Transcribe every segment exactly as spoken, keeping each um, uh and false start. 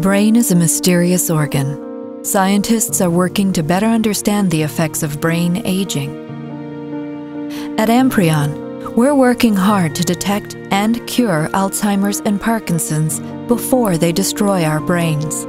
The brain is a mysterious organ. Scientists are working to better understand the effects of brain aging. At Amprion, we're working hard to detect and cure Alzheimer's and Parkinson's before they destroy our brains.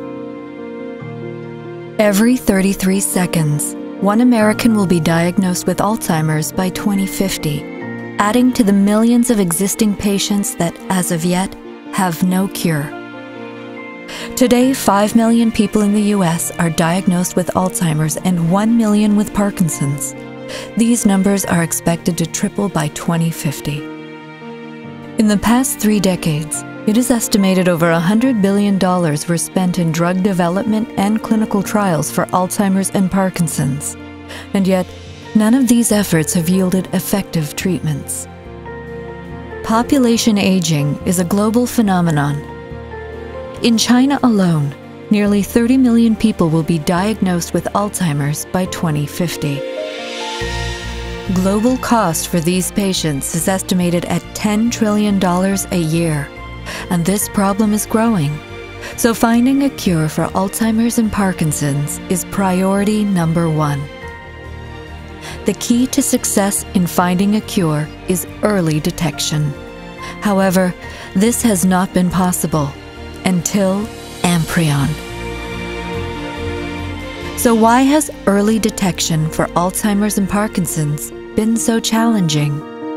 Every thirty-three seconds, one American will be diagnosed with Alzheimer's by twenty fifty, adding to the millions of existing patients that, as of yet, have no cure. Today, five million people in the U S are diagnosed with Alzheimer's and one million with Parkinson's. These numbers are expected to triple by twenty fifty. In the past three decades, it is estimated over one hundred billion dollars were spent in drug development and clinical trials for Alzheimer's and Parkinson's. And yet, none of these efforts have yielded effective treatments. Population aging is a global phenomenon. In China alone, nearly thirty million people will be diagnosed with Alzheimer's by twenty fifty. Global cost for these patients is estimated at ten trillion dollars a year, and this problem is growing. So finding a cure for Alzheimer's and Parkinson's is priority number one. The key to success in finding a cure is early detection. However, this has not been possible until Amprion. So why has early detection for Alzheimer's and Parkinson's been so challenging?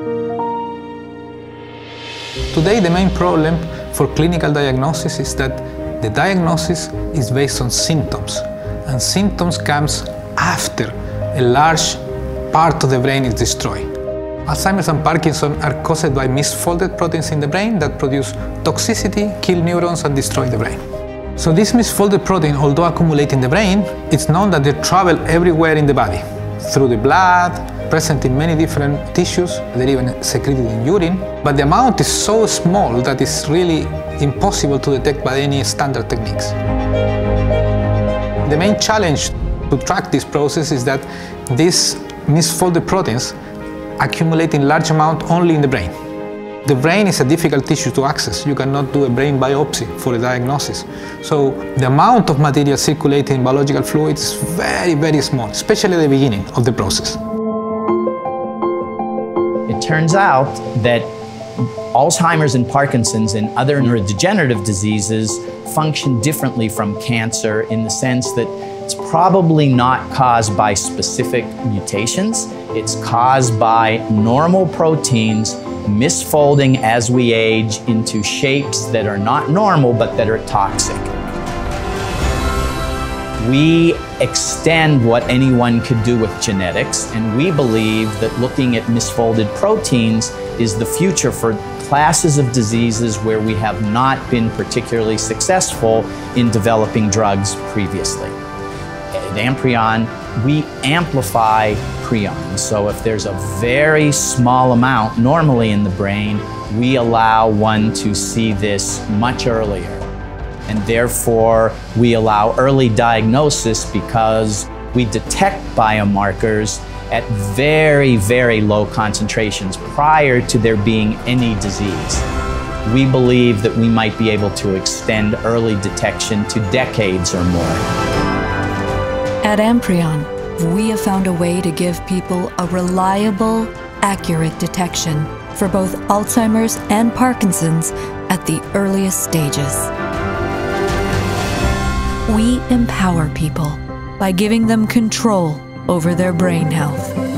Today, the main problem for clinical diagnosis is that the diagnosis is based on symptoms, and symptoms comes after a large part of the brain is destroyed. Alzheimer's and Parkinson are caused by misfolded proteins in the brain that produce toxicity, kill neurons, and destroy the brain. So this misfolded protein, although accumulate in the brain, it's known that they travel everywhere in the body, through the blood, present in many different tissues, they're even secreted in urine, but the amount is so small that it's really impossible to detect by any standard techniques. The main challenge to track this process is that these misfolded proteins accumulate in large amount only in the brain. The brain is a difficult tissue to access. You cannot do a brain biopsy for a diagnosis. So the amount of material circulating in biological fluids is very, very small, especially at the beginning of the process. It turns out that Alzheimer's and Parkinson's and other neurodegenerative diseases function differently from cancer in the sense that it's probably not caused by specific mutations. It's caused by normal proteins misfolding as we age into shapes that are not normal but that are toxic. We extend what anyone could do with genetics, and we believe that looking at misfolded proteins is the future for classes of diseases where we have not been particularly successful in developing drugs previously. At Amprion, we amplify prions. So if there's a very small amount normally in the brain, we allow one to see this much earlier. And therefore, we allow early diagnosis because we detect biomarkers at very, very low concentrations prior to there being any disease. We believe that we might be able to extend early detection to decades or more. At Amprion, we have found a way to give people a reliable, accurate detection for both Alzheimer's and Parkinson's at the earliest stages. We empower people by giving them control over their brain health.